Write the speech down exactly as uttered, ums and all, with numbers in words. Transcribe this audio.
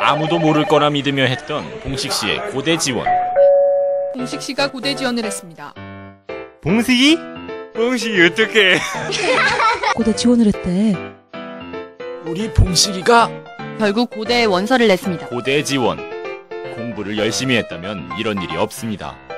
아무도 모를 거라 믿으며 했던 봉식 씨의 고대 지원. 봉식 씨가 고대 지원을 했습니다. 봉식이? 봉식이 어떡해. 고대 지원을 했대. 우리 봉식이가 결국 고대에 원서를 냈습니다. 고대 지원. 공부를 열심히 했다면 이런 일이 없습니다.